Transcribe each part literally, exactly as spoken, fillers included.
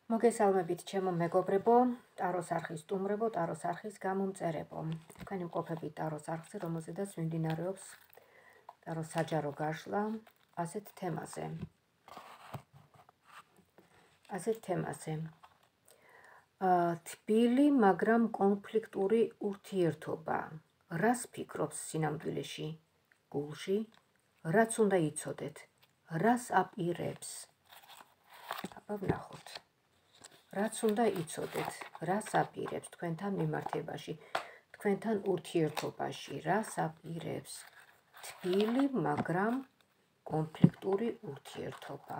მოგესალმებით ჩემო მეგობრებო, ტაროს არხის სტუმრებო, ტაროს არხის გამომწერებო. თქვენი მყოფებით ტაროს არხზე, რომელზედაც მიმდინარეობს ტაროს საჯარო გაშლა ასეთ თემაზე. ასეთ თემაზე. თბილი, მაგრამ კონფლიქტური ურთიერთობა. რას ფიქრობს სინამდვილეში, გულში, რაც უნდა იცოდეთ, რას აპირებს? აბა ვნახოთ. რაც უნდა იცოდეთ, რას აპირებს თქვენთან მიმართებაში, თქვენთან ურთიერთობაში, რას აპირებს თბილი, მაგრამ კონფლიქტური ურთიერთობა.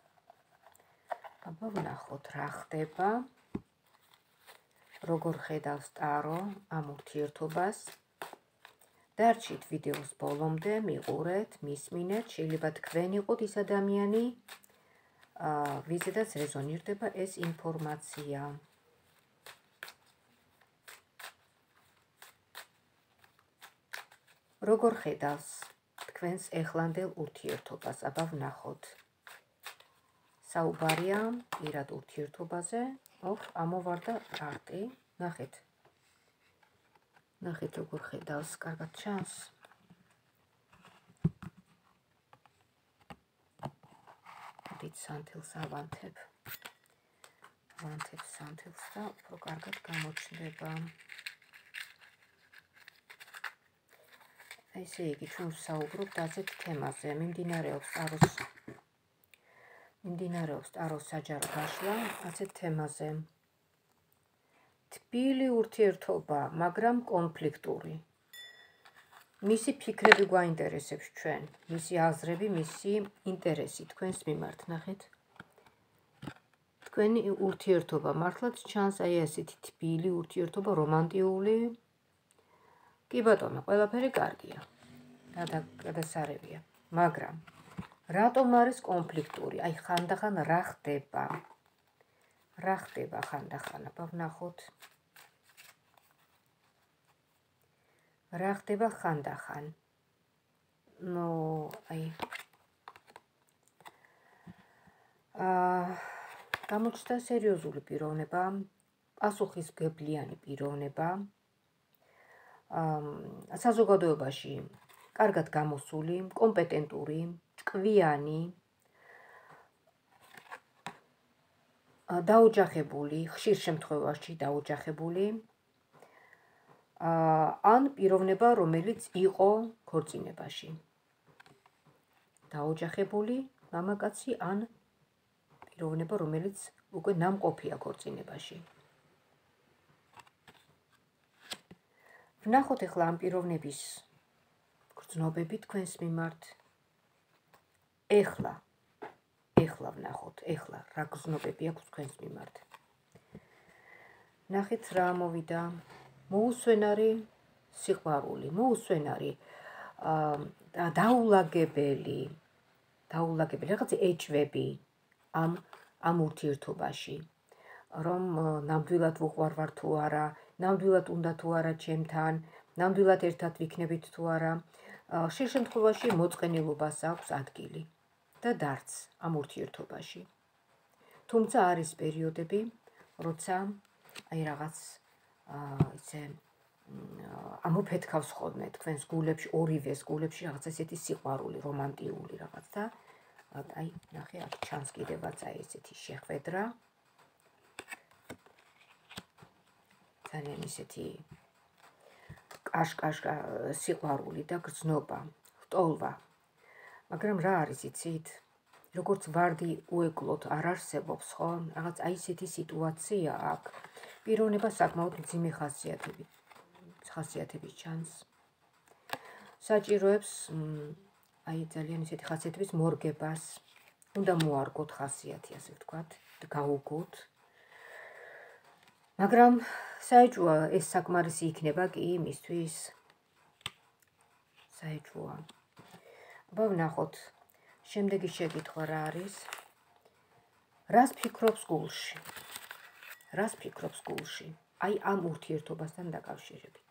აბა ვნახოთ, რა ხდება, როგორ ხედავს ტარო ამ ურთიერთობას. დარჩით ვიდეოს ბოლომდე, მიყურეთ, მისმინეთ, შეიძლება თქვენ იყოთ ის ადამიანი, ვიზედაც რეზონირდება ეს ინფორმაცია. როგორ ხედავს თქვენს ეხლანდელ ურთიერთობას, აბა ვნახოთ. საუბარია პირად ურთიერთობაზე, ოხ, ამოვარდა კარტი, ნახეთ. ნახეთ როგორ ხედავს, კარგად ჩანს. დიდ სანთელს ავანთებ. ავანთებ სანთელს და უფრო კარგად გამოჩნდება. ესე იგი, ჩვენ ვსაუბრობთ ასეთ თემაზე. მიმდინარეობს ტაროს მიმდინარეობს ტაროს საჯარო გაშლა ასეთ თემაზე. თბილი ურთიერთობა, მაგრამ კონფლიქტური. მისი ფიქრები გვაინტერესებს ჩვენ, მისი აზრები, მისი ინტერესი თქვენს მიმართ, ნახეთ. თქვენი ურთიერთობა მართლაც ჩანს აი ასეთი თბილი ურთიერთობა, რომანტიული. კი ბატონო, ყველაფერი კარგია. გადასარევია, მაგრამ რატომ არის კონფლიქტური? აი ხანდახან რა ხდება? რა ხდება ხანდახან? აბა ვნახოთ. რა ხდება ხანდახან? ნუ, აი აა გამოჩნდა სერიოზული პიროვნება, პასუხისმგებლიანი პიროვნება. აა საზოგადოებაში კარგად გამოსული, კომპეტენტური, ჭკვიანი, დაოჯახებული, ხშირ შემთხვევაში დაოჯახებული, ან პიროვნება, რომელიც იყო ქორწინებაში. დაოჯახებული მამაკაცი ან პიროვნება, რომელიც უკვე ნამყოფია ქორწინებაში. ვნახოთ ახლა ამ პიროვნების გრძნობები თქვენს მიმართ. ეხლა, ეხლა ვნახოთ, ეხლა რა გრძნობები აქვს თქვენს მიმართ. ნახეთ რა მოვიდა. მოუსვენარი სიყვარული, მოუსვენარი დაულაგებელი, დაულაგებელი რაღაც ეჭვები ამ ამ ურთიერთობაში, რომ ნამდვილად ვუყვარვარ თუ არა, ნამდვილად უნდა თუ არა ჩემთან, ნამდვილად ერთად ვიქნებით თუ არა. ხშირ შემთხვევაში მოწყენილობას აქვს ადგილი და დარც ამ ურთიერთობაში. თუმცა არის პერიოდები, როცა აი რაღაც ისე ამოფეთქავს ხოლმე თქვენს გულებში, ორივეს გულებში რაღაც ესეთი სიყვარული, რომანტიული რაღაც და აი ნახე აქ ჩანს კიდევაც აი ესეთი შეხვედრა. ძალიან ისეთი კაშკაშ სიყვარული და გრძნობა, ხტოლვა. მაგრამ რა არის იცით? როგორც ვარდი უეკლოდ არ არსებობს, ხო? რაღაც აი ესეთი სიტუაცია აქ. პიროვნება საკმაოდ მძიმე ხასიათებით, ხასიათებით ჩანს. საჭიროებს აი ძალიან ისეთი ხასიათების მორგებას. უნდა მოარგოთ ხასიათი, ასე ვთქვათ, და გაუგოთ. მაგრამ საეჭვოა ეს საკმარისი იქნება კი იმისთვის. საეჭვოა. აბა ვნახოთ. შემდეგი შეკითხვა რა არის? რას ფიქრობს გულში? რას ფიქრობს გულში? აი ამ ურთიერთობასთან დაკავშირებით.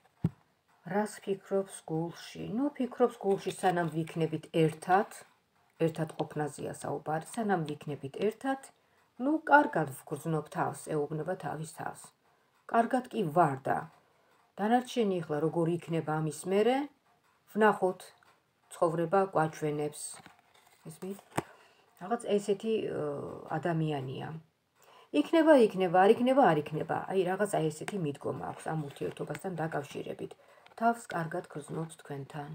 რას ფიქრობს გულში? ნუ ფიქრობს გულში, სანამ ვიქნებით ერთად, ერთად ყოფნაზეა საუბარი, სანამ ვიქნებით ერთად, ნუ კარგად ვგრძნობ თავს, ეუბნება თავის თავს. კარგად კი ვარ და დანარჩენი ახლა როგორ იქნება ამის მერე, ვნახოთ, ცხოვრება გვაჩვენებს. ესმით? რაღაც ესეთი ადამიანია. იქნება, იქნება, არ იქნება, არ იქნება. აი, რაღაც აი ესეთი მიდგომა აქვს ამ ურთიერთობასთან დაკავშირებით. თავს კარგად გრძნობთ თქვენთან.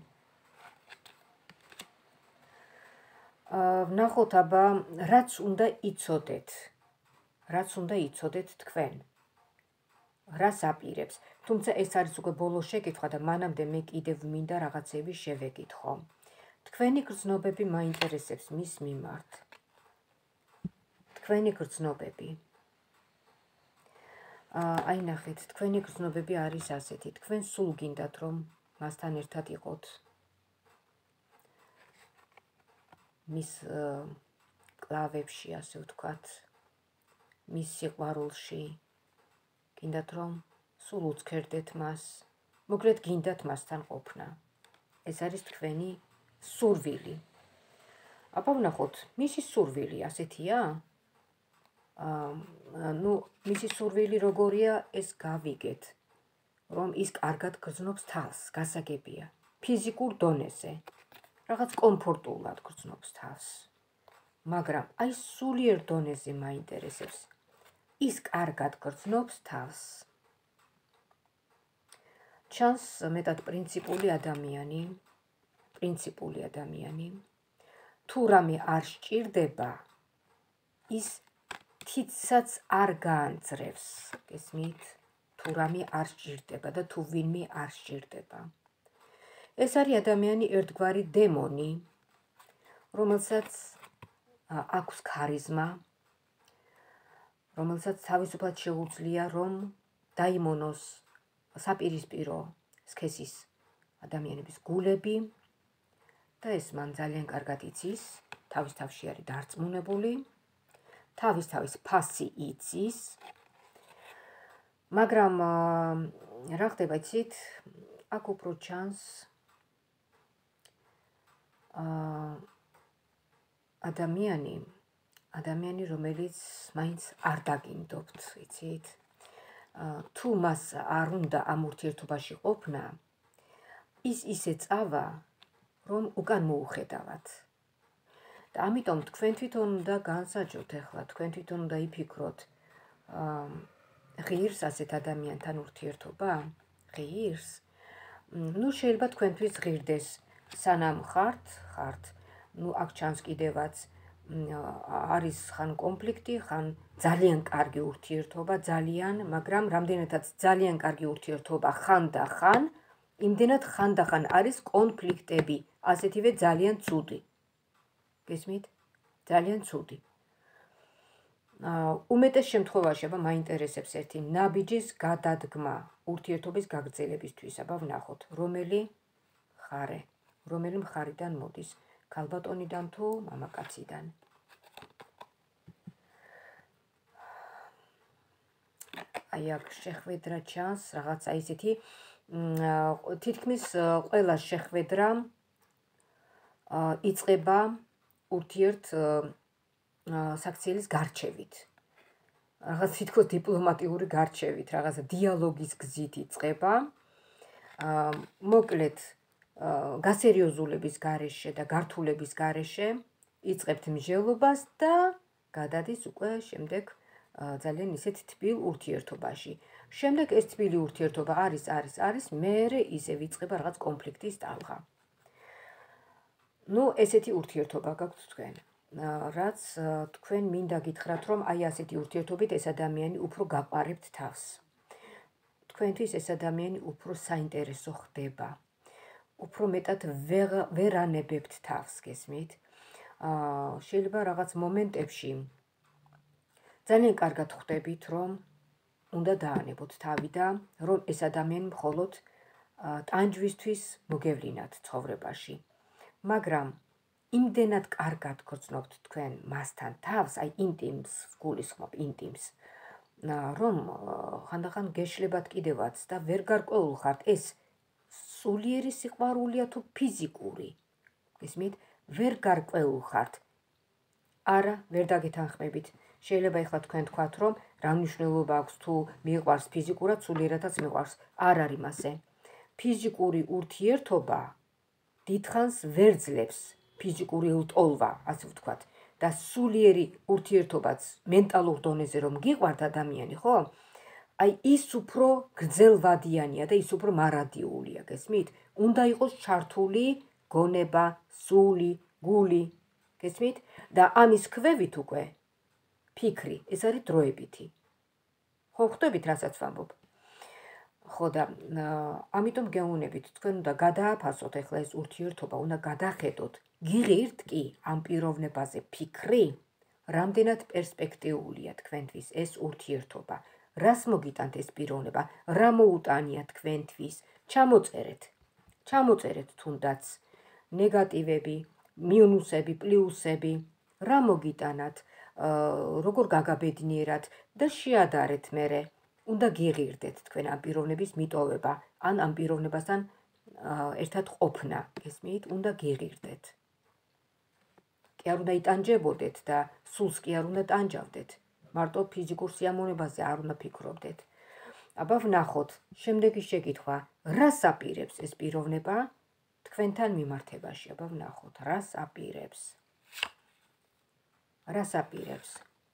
ვნახოთ აბა, რაც უნდა იცოდეთ. რაც უნდა იცოდეთ თქვენ. რას აპირებს. თუმცა ეს არის უკვე ბოლო შეკითხვა და მანამდე მე კიდევ მინდა რაღაცები შევეკითხო. თქვენი გრძნობები მაინტერესებს მის მიმართ. თქვენი გრძნობები. აი ნახეთ, თქვენი გრძნობები არის ასეთი. თქვენ სულ გინდათ რომ მასთან ერთად იყოთ. მის კლავებში, ასე ვთქვათ, მის სიყვარულში. გინდათ რომ სულ უცქერდეთ მას, მოკლედ გინდათ მასთან ყოფნა. ეს არის თქვენი სურვილი. აბა ვნახოთ, მისი სურვილი ასეთია? ნუ მისი სურვილი როგორია, ეს გავიგეთ, რომ ის კარგად გრძნობს თავს, გასაგებია, ფიზიკურ დონეზე, რაღაც კომფორტულად გრძნობს თავს. მაგრამ აი სულიერ დონეზე მაინტერესებს. ის კარგად გრძნობს თავს. ჩანს მეტად პრინციპული ადამიანი, პრინციპული ადამიანი. თუ რამე არ სჭირდება, ის თითსაც არ გაანძრევს, გესმით? თუ რამე არ სჭირდება და თუ ვინმე არ სჭირდება. ეს არის ადამიანი ერთგვარი დემონი, რომელსაც აქვს ქარიზმა, რომელსაც თავისუფლად შეუძლია რომ დაიმონოს საპირისპირო სქესის ადამიანების გულები და ეს მან ძალიან კარგად იცის, თავის თავში არის დარწმუნებული, თავის თავის ფასი იცის, მაგრამ რა ხდება იცით, აქ უფრო ჩანს ადამიანი, ადამიანი, რომელიც მაინც არ დაგინდობთ, იცით? თუ მას არ უნდა ამ ურთიერთობაში ყოფნა, ის ისე წავა, რომ უკან მოუხედავად. და ამიტომ თქვენ თვითონ უნდა განსაჯოთ ახლა, თქვენ თვითონ უნდა იფიქროთ, ღირს ასეთ ადამიანთან ურთიერთობა? ღირს? ნუ შეიძლება თქვენთვის ღირდეს, სანამ ხართ, ხართ, ნუ აქ ჩანს კიდევაც არის ხან კონფლიქტი, ხან ძალიან კარგი ურთიერთობა, ძალიან, მაგრამ რამდენადაც ძალიან კარგი ურთიერთობა ხან და ხან, იმდენად ხან და ხან არის კონფლიქტები, ასეთივე ძალიან ცუდი. გესმით? ძალიან ცუდი. უმეტეს შემთხვევაში აბა მაინტერესებს ერთი ნაბიჯის გადადგმა ურთიერთობის გაგრძელებისთვის, აბა ვნახოთ, რომელი ხარე, რომელი მხარიდან მოდის, ქალბატონიდან თუ მამაკაციდან. აი აქ შეხვედრა ჩანს, რაღაცა ისეთი, თითქმის ყველა შეხვედრა იწყება ურთიერთ საქციელის გარჩევით. რაღაც თითქოს დიპლომატიური გარჩევით, რაღაცა დიალოგის გზით იწყება. მოკლედ გასერიოზულების გარეშე და გართულების გარეშე იწყებთ მსჯელობას და გადადის უკვე შემდეგ ძალიან ისეთ თბილ ურთიერთობაში. შემდეგ ეს თბილი ურთიერთობა არის, არის, არის, მერე ისევ იწყება რაღაც კონფლიქტის ტალღა. ნუ ესეთი ურთიერთობა გაქვთ თქვენ, რაც თქვენ მინდა გითხრათ, რომ აი ასეთი ურთიერთობით ეს ადამიანი უფრო გაყარებთ თავს. თქვენთვის ეს ადამიანი უფრო საინტერესო ხდება. უფრო მეტად ვერ ანებებთ თავს, გესმით? შეიძლება რაღაც მომენტებში ძალიან კარგად ხვდებით, რომ უნდა დაანებოთ თავი და რომ ეს ადამიანი მხოლოდ ტანჯვისთვის მოგევლინათ ცხოვრებაში. მაგრამ იმდენად კარგად გრძნობთ თქვენ მასთან თავს, აი ინტიმს, გულისხმობ ინტიმს, რომ ხანდახან გეშლებათ კიდევაც და ვერ გარკვეულ ხართ, ეს სულიერი სიყვარულია თუ ფიზიკური. გესმით? ვერ გარკვეულ ხართ. არა, ვერ დაგეთანხმებით. შეიძლება ეხლა თქვენ თქვათ, რომ რა მნიშვნელობა აქვს თუ მიყვარს ფიზიკურად, სულიერადაც მიყვარს. არ არის მასე. ფიზიკური ურთიერთობა დიდხანს ვერ ძლებს ფიზიკური ლტოლვა, ასე ვთქვათ. და სულიერი ურთიერთობაც მენტალურ დონეზე რომ გიყვართ ადამიანი, ხო? აი ის უფრო გრძელვადიანია და ის უფრო მარადიულია, გესმით? უნდა იყოს ჩართული გონება, სული, გული, გესმით? და ამის ქვევით უკვე ფიქრი, ეს არის დროებითი. ხო, ხვდებით, რასაც ვამბობ? ხო და ამიტომ გეუბნებით, თქვენ უნდა გადააფასოთ ახლა ეს ურთიერთობა, უნდა გადახედოთ. გიღირთ კი ამ პიროვნებაზე ფიქრი, რამდენად პერსპექტიულია თქვენთვის ეს ურთიერთობა. რას მოგიტანთ ეს პიროვნება, რა მოუტანია თქვენთვის, ჩამოწერეთ. ჩამოწერეთ თუნდაც ნეგატივები, მინუსები, პლუსები, რა მოგიტანათ, როგორ გაგაბედნიერათ და შეადარეთ მერე. უნდა გიღირდეთ თქვენ ამ პიროვნების მიტოვება, ან ამ პიროვნებასთან ერთად ყოფნა, გესმით? უნდა გიღირდეთ. კი არ უნდა იტანჯებოდეთ და სულს კი არ უნდა ტანჯავდეთ. მარტო ფიზიკურ სიამოვნებაზე არ უნდა ფიქრობდეთ. აბა ვნახოთ, შემდეგი შეკითხვა, რას აპირებს ეს პიროვნება თქვენთან მიმართებაში? აბა ვნახოთ, რას აპირებს? რას აპირებს?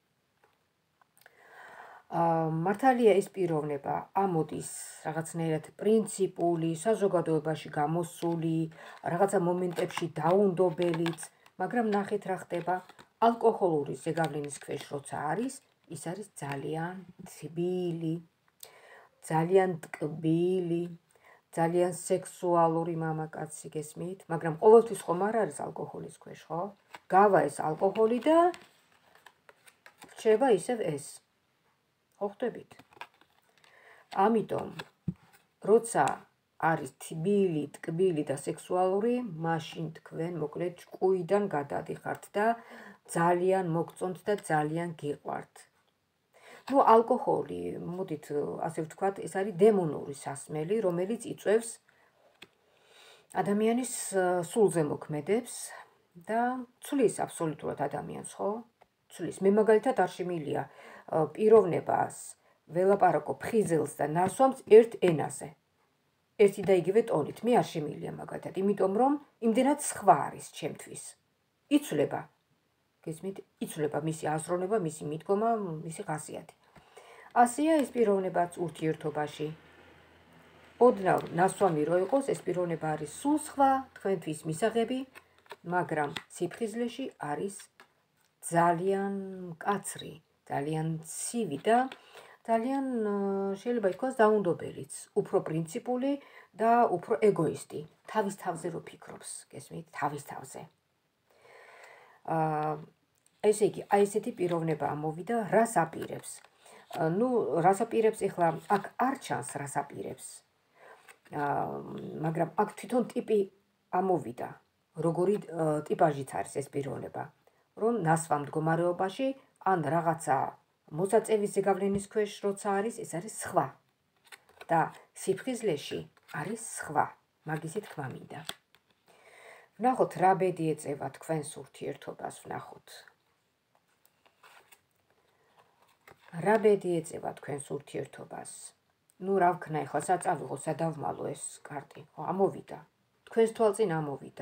მართალია ეს პიროვნება ამოდის რაღაცნაირად პრინციპული, საზოგადოებაში გამოსული, რაღაცა მომენტებში დაუნდობელიც, მაგრამ ნახეთ რა ხდება, ალკოჰოლური ზეგავლენის ქვეშ როცა არის, ის არის ძალიან თბილი, ძალიან ტკბილი, ძალიან სექსუალური მამაკაცი, გესმით? მაგრამ ყოველთვის ხომ არ არის ალკოჰოლის ქვეშ, ხო? გავა ეს ალკოჰოლი და რჩება ისევ ეს. ხო ხვდებით? ამიტომ, როცა არის თბილი, ტკბილი და სექსუალური, მაშინ თქვენ მოკლედ ჭკუიდან გადადიხართ და ძალიან მოგწონთ და ძალიან გიყვართ. ნუ ალკოჰოლი, მოდით ასე ვთქვათ, ეს არის დემონური სასმელი, რომელიც იწვევს ადამიანის სულზე მოქმედებს და ცulis აბსოლუტურად ადამიანს, ხო? ცulis. მე მაგალითად არ შემიძლია პიროვნებას ველაპარაკო ფხიზელს და ნასვამს ერთ ენაზე. ერთი და იგივე ტონით, მე არ შემიძლია მაგალითად, იმიტომ რომ იმდენად სხვა არის ჩემთვის. იცვლება. გესმით? იცვლება მისი აზროვნება, მისი მიდგომა, მისი ხასიათი. ასეა ეს პიროვნებაც ურთიერთობაში. ოდნავ ნასვამი რო იყოს, ეს პიროვნება არის სულ სხვა, თქვენთვის მისაღები, მაგრამ სიფხიზლეში არის ძალიან მკაცრი, ძალიან ცივი და ძალიან შეიძლება ითქვას დაუნდობელიც, უფრო პრინციპული და უფრო ეგოისტი, თავის თავზე რო ფიქრობს, გესმით, თავის თავზე. აა ესე იგი, აი ესეთი პიროვნება ამოვიდა, რას აპირებს? ნუ რას აპირებს ეხლა აქ არ ჩანს რას აპირებს. მაგრამ აქ თვითონ ტიპი ამოვიდა, როგორი ტიპაჟიც არის ეს პიროვნება, რომ ნასვამ მდგომარეობაში ან რაღაცა მოსაწევის ზეგავლენის ქვეშ როცა არის, ეს არის სხვა. და სიფხიზლეში არის სხვა, მაგისი თქმა მინდა. ვნახოთ, რა ბედი ეწევა თქვენს ურთიერთობას, ვნახოთ. რა ბედი ეწევა თქვენს ურთიერთობას? ნუ რა ვქნა ეხლა, საწავიღო, სადავმალო ეს კარტი, ხო, ამოვიდა. თქვენს თვალწინ ამოვიდა.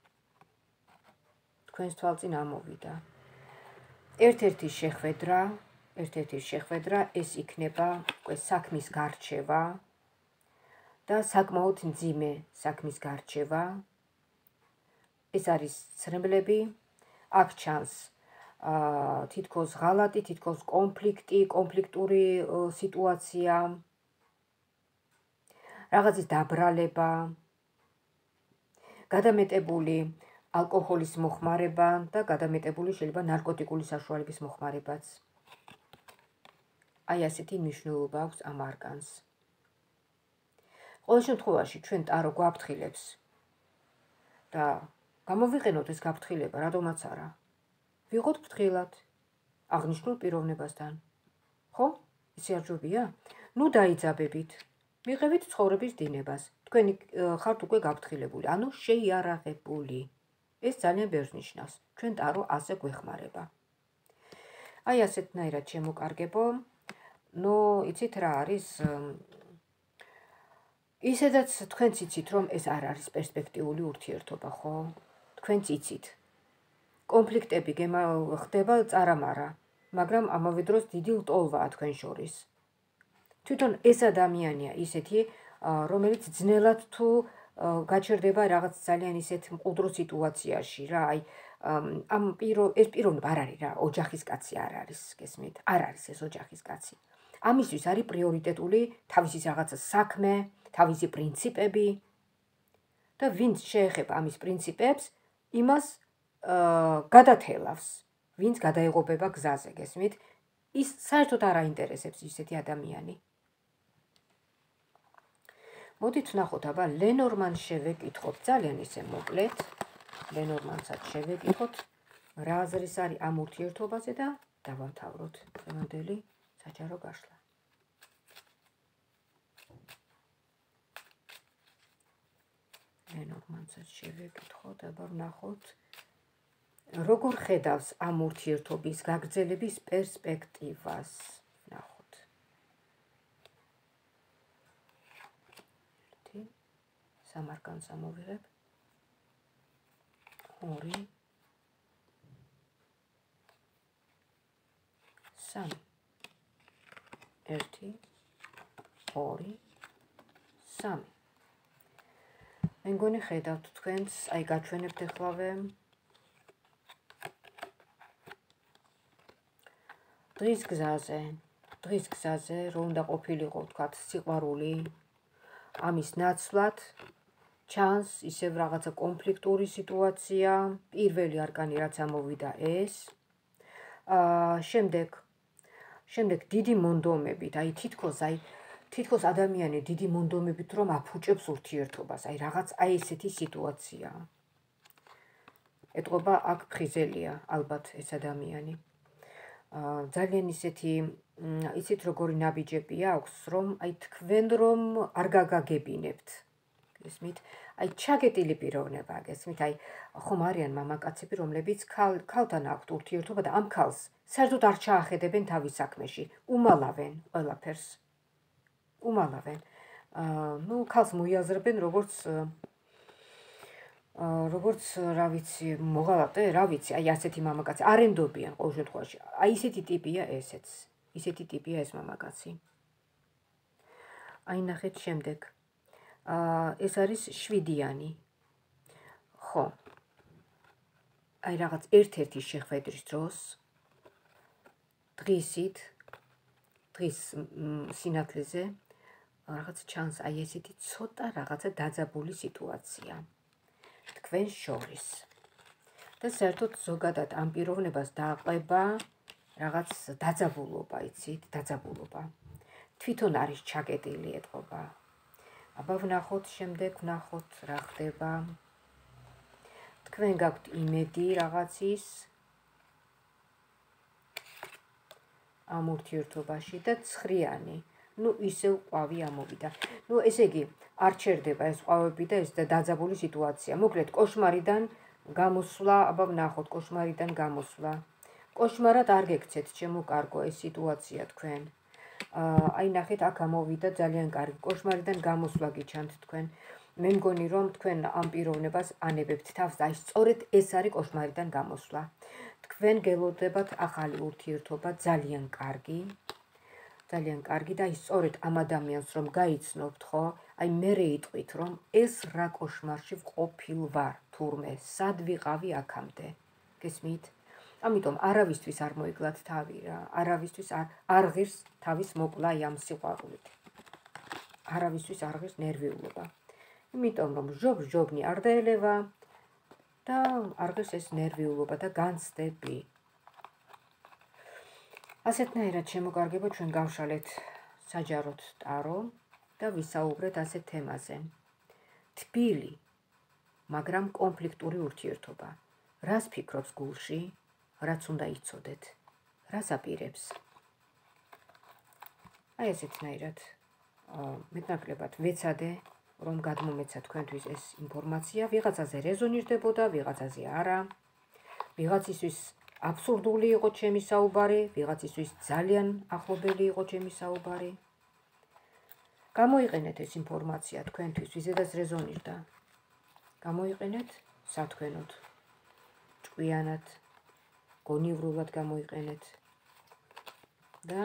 თქვენს თვალწინ ამოვიდა. ერთ-ერთი შეხვედრა, ერთ-ერთი შეხვედრა, ეს იქნება უკვე საქმის გარჩევა და საკმაოდ მძიმე საქმის გარჩევა. ეს არის ცრემლები, აქ ჩანს თითქოს ღალატი, თითქოს კონფლიქტი, კონფლიქტური სიტუაცია, რაღაცის დაბრალება, გადამეტებული ალკოჰოლის მოხმარება და გადამეტებული შეიძლება ნარკოტიკული საშუალების მოხმარებაც. აი ასეთი მნიშვნელობა აქვს ამ არკანს. ყოველ შემთხვევაში ჩვენ ტარო გვაფრთხილებს და გამოვიყენოთ ეს გაფრთხილება, რატომაც არა. ვიყოთ ფრთხილად აღნიშნულ პიროვნებასთან. ხო? ისე არ ჯობია? ნუ დაიძაბებით. მიღებით ცხოვრების დინებას. თქვენი ხართ უკვე გაფრთხილებული, ანუ შეიარაღებული. ეს ძალიან ბევრს ნიშნავს. ჩვენ ტარო ასე გვეხმარება. აი ასეთნაირად შემოკარგებო. ნუ იცით რა არის? ისედაც თქვენც იცით, რომ ეს არ არის პერსპექტიული ურთიერთობა, ხო? თქვენც იცით. კონფლიქტები ხდება წარამარა, მაგრამ ამავე დროს დიდი ლტოლვაა თქვენ შორის. თვითონ ეს ადამიანია ისეთი, რომელიც ძნელად თუ გაჩერდება რაღაც ძალიან ისეთ მყუდრო სიტუაციაში რა, აი ამ პირო ეს პიროვნება არ არის რა, ოჯახის კაცი არ არის, გესმით? არ არის ეს ოჯახის კაცი. ამისთვის არის პრიორიტეტული თავისი რაღაცა საქმე, თავისი პრინციპები და ვინც შეეხება ამის პრინციპებს, იმას გადათელავს, ვინც გადაეღობება გზაზე, გესმით? ის საერთოდ არ აინტერესებს ისეთი ადამიანი. მოდით ვნახოთ, აბა ლენორმანს შევეკითხოთ, ძალიან ისე მოკლედ, ლენორმანსაც შევეკითხოთ, რა აზრის არის ამ ურთიერთობაზე და დავამთავროთ დღევანდელი საჯარო გაშლა. ლენორმანსაც შევეკითხოთ, აბა ვნახოთ, როგორ ხედავს ამ ურთიერთობის გაგრძელების პერსპექტივას. ვნახოთ. ერთი, სამარკანს ამოვიღებ. ორი, სამი. ერთი, ორი, სამი. მე მგონი ხედავთ თქვენც, აი გაჩვენებთ ეხლავე დღის გზაზე, დღის გზაზე, რომ უნდა ყოფილიყო, ვთქვათ, სიყვარული, ამის ნაცვლად, ჩანს ისევ რაღაცა კონფლიქტური სიტუაცია, პირველი არკანი რაც ამოვიდა ეს. შემდეგ, შემდეგ დიდი მონდომებით, აი თითქოს, აი თითქოს ადამიანი დიდი მონდომებით რომ აფუჭებს ურთიერთობას, აი რაღაც აი ესეთი სიტუაცია. ეტყობა აქ ფხიზელია, ალბათ ეს ადამიანი. ძალიან ისეთი, იცით როგორი ნაბიჯები აქვს, რომ აი თქვენ რომ არ გაგაგებინებთ. გესმით? აი ჩაგეტილი პიროვნება, გესმით? აი ხომ არიან მამაკაცები, რომლებიც ქალთან აქვთ ურთიერთობა და ამ ქალს საერთოდ არ ჩაახედებენ თავის საქმეში, უმალავენ ყველაფერს. უმალავენ. ნუ ქალს მოიაზრებენ როგორც როგორც რა ვიცი, მოღალატე, რა ვიცი, აი ასეთი მამაკაცი არ ენდობიან ყოველ შემთხვევაში. აი ისეთი ტიპია ესეც. ისეთი ტიპია ეს მამაკაცი. აი ნახეთ შემდეგ. ეს არის შვიდიანი. ხო. აი რაღაც ერთ-ერთი შეხვედრის დროს დღისით, დღის სინათლეზე რაღაც ჩანს აი ესეთი ცოტა რაღაცა დაძაბული სიტუაცია თქვენ შორის. და საერთოდ ზოგადად ამ პიროვნებას დააყვება რაღაც დაძაბულობა, იცით, დაძაბულობა. თვითონ არის ჩაკეტილი ეტყობა. აბა ვნახოთ შემდეგ, ვნახოთ რა ხდება. თქვენ გაქვთ იმედი რაღაცის ამ ურთიერთობაში და ცხრიანი. ნუ ისევ ყვავი ამოვიდა. ნუ ესე იგი, არ ჩერდება ეს ყვავები და ეს დაძაბული სიტუაცია. მოკლედ, კოშმარიდან გამოსვლა, აბა ვნახოთ, კოშმარიდან გამოსვლა. კოშმარად არ გექცეთ, ჩემო კარგო, ეს სიტუაცია თქვენ. აი ნახეთ, აქ ამოვიდა ძალიან კარგი. კოშმარიდან გამოსვლა გიჩანთ თქვენ. მე მგონი, რომ თქვენ ამ პიროვნებას ანებებთ თავს და აი სწორედ ეს არის კოშმარიდან გამოსვლა. თქვენ გელოდებათ ახალი ურთიერთობა, ძალიან კარგი. ძალიან კარგი და აი სწორედ ამ ადამიანს რომ გაიცნობთ, ხო? აი მერე იტყვით, რომ ეს რა კოშმარში ვყოფილვარ, თურმე, სად ვიყავი აქამდე. გესმით? ამიტომ არავისთვის არ მოიგლათ თავი რა, არავისთვის არ ღირს თავის მოკლა ამ სიყვარულით. არავისთვის არ ღირს ნერვიულობა. იმიტომ რომ ჟობ-ჟობნი არ დაელევა და არ ღირს ეს ნერვიულობა და განცდები. ასეთნაირად შემოკარგებო, ჩვენ გავშალეთ საჯაროდ ტარო და ვისაუბრეთ ასეთ თემაზე. თბილი, მაგრამ კონფლიქტური ურთიერთობა. რას ფიქრობს გულში? რაც უნდა იცოდეთ, რას აპირებს. აი ესეთნაირად მეტნაკლებად ვეცადე, რომ გადმომეცა თქვენთვის ეს ინფორმაცია, ვიღაცაზე რეზონირდებოდა, ვიღაცაზე არა. ვიღაცისთვის აბსურდული იყო ჩემი საუბარი, ვიღაცისთვის ძალიან ახლობელი იყო ჩემი საუბარი. გამოიყენეთ ეს ინფორმაცია თქვენთვის, ვიზედაც რეზონირდა. გამოიყენეთ სათქვენოდ, ჭკვიანად, გონივრულად გამოიყენეთ და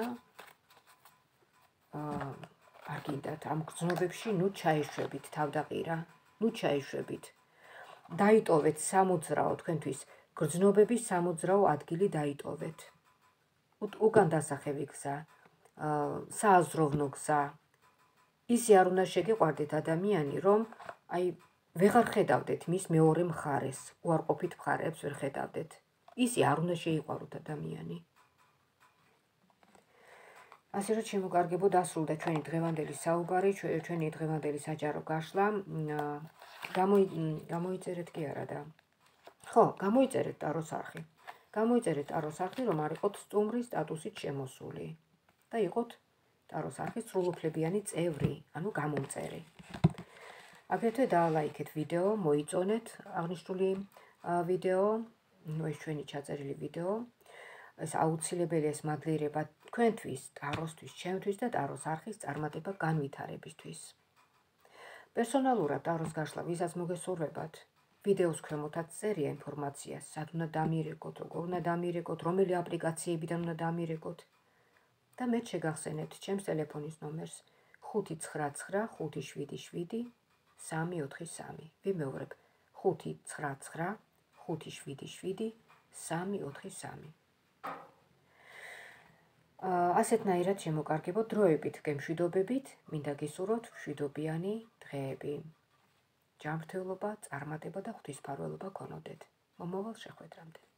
არ გინდათ ამ გრძნობებში ნუ ჩაეშვებით თავდაყირა, ნუ ჩაეშვებით. დაიტოვეთ სამოძრაო თქვენთვის გრძნობების სამოძრაო ადგილი დაიტოვეთ. უკან დასახევი გზა, სააზროვნო გზა. ისე არ უნდა შეგეყვარდეთ ადამიანი, რომ აი ვეღარ ხედავდეთ მის მეორე მხარეს, უარყოფით მხარეებს ვერ ხედავდეთ. ისე არ უნდა შეიყვაროთ ადამიანი. ასე რომ შემოგარგებო, დასრულდა ჩვენი დღევანდელი საუბარი, ჩვენი დღევანდელი საჯარო გაშლა. გამოიწერეთ კი არა და ხო, გამოიწერეთ ტაროს არხი. გამოიწერეთ ტაროს არხი, რომ არ იყოთ სტუმრის სტატუსით შემოსული და იყოთ ტაროს არხის სრულუფლებიანი წევრი, ანუ გამომწერი. აგრეთვე დაალაიქეთ ვიდეო, მოიწონეთ აღნიშნული ვიდეო, ეს ჩვენი ჩაწერილი ვიდეო. ეს აუცილებელი ეს მადლიერება თქვენთვის, ტაროსთვის, ჩემთვის და ტაროს არხის წარმატება განვითარებისთვის. პერსონალურად ტაროს გაშლა ვისაც მოგესურვებათ, ვიდეოს ქვემოთაც წერია ინფორმაცია, სად უნდა დამირეკოთ, როგორ უნდა დამირეკოთ, რომელი აპლიკაციებიდან უნდა დამირეკოთ და მე შეგახსენებთ ჩემს ტელეფონის ნომერს ხუთი ცხრა ცხრა ხუთი შვიდი შვიდი სამი ოთხი სამი. ვიმეორებ ხუთი ცხრა ცხრა ხუთი შვიდი შვიდი სამი ოთხი სამი. ასეთნაირად შემოკარგებო, დროებით გემშვიდობებით, მინდა გისურვოთ მშვიდობიანი დღეები. ჯანმრთელობა, წარმატება და ღვთისმფარველობა გქონოდეთ. მომავალ შეხვედრამდე.